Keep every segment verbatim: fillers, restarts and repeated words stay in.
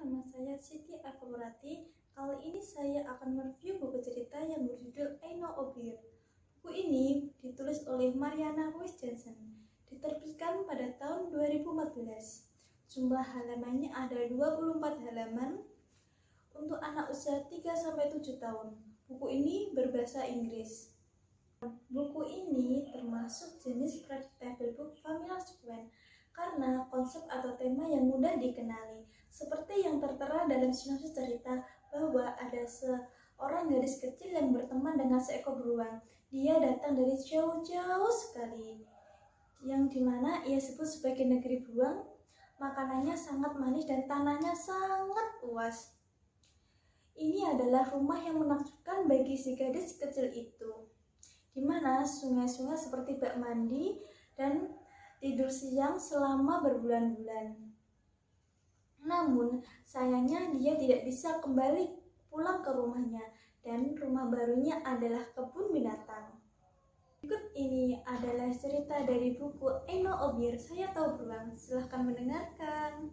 nama saya Siti Akumurati. Kali ini saya akan mereview buku cerita yang berjudul I Know a Bear. Buku ini ditulis oleh Mariana Roiz Jansen, diterbitkan pada tahun dua ribu empat belas. Jumlah halamannya ada dua puluh empat halaman untuk anak usia tiga sampai tujuh tahun. Buku ini berbahasa Inggris. Buku ini termasuk jenis predictable book familiar sequence karena konsep atau tema yang mudah dikenali, seperti yang tertera dalam sinopsis cerita bahwa ada seorang gadis kecil yang berteman dengan seekor beruang. Dia datang dari jauh-jauh sekali, yang dimana ia sebut sebagai negeri beruang. Makanannya sangat manis dan tanahnya sangat luas. Ini adalah rumah yang menakjubkan bagi si gadis kecil itu, di mana sungai-sungai seperti bak mandi dan tidur siang selama berbulan-bulan. Namun, sayangnya dia tidak bisa kembali pulang ke rumahnya, dan rumah barunya adalah kebun binatang. Berikut ini adalah cerita dari buku I Know a Bear, Saya Tahu Beruang. Silahkan mendengarkan.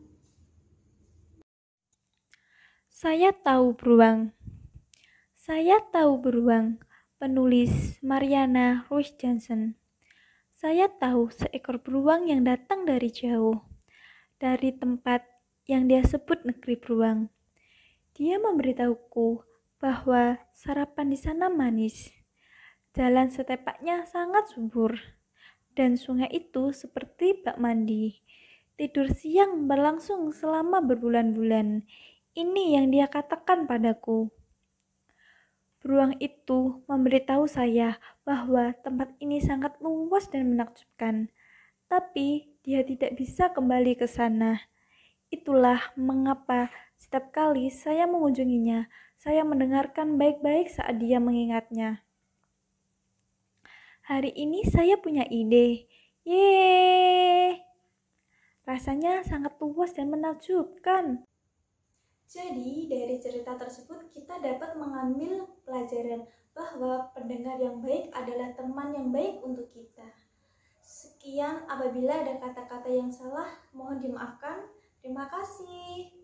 Saya Tahu Beruang. Saya Tahu Beruang, penulis Mariana Roiz Jansen. Saya tahu seekor beruang yang datang dari jauh, dari tempat yang dia sebut negeri beruang. Dia memberitahuku bahwa sarapan di sana manis, jalan setepaknya sangat subur, dan sungai itu seperti bak mandi. Tidur siang berlangsung selama berbulan-bulan. Ini yang dia katakan padaku. Beruang itu memberitahu saya bahwa tempat ini sangat luas dan menakjubkan, tapi dia tidak bisa kembali ke sana. Itulah mengapa setiap kali saya mengunjunginya, saya mendengarkan baik-baik saat dia mengingatnya. Hari ini saya punya ide. Yeay! Rasanya sangat luas dan menakjubkan. Jadi, dari cerita tersebut kita dapat mengambil pelajaran bahwa pendengar yang baik adalah teman yang baik untuk kita. Sekian, apabila ada kata-kata yang salah, mohon dimaafkan. Terima kasih.